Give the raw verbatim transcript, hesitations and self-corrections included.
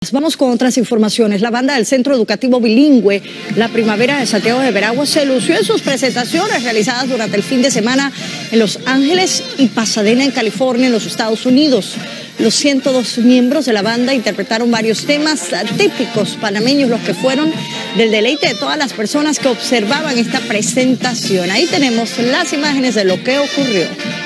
Vamos con otras informaciones. La banda del Centro Educativo Bilingüe La Primavera de Santiago de Veraguas se lució en sus presentaciones realizadas durante el fin de semana en Los Ángeles y Pasadena, en California, en los Estados Unidos. Los ciento dos miembros de la banda interpretaron varios temas típicos panameños, los que fueron del deleite de todas las personas que observaban esta presentación. Ahí tenemos las imágenes de lo que ocurrió.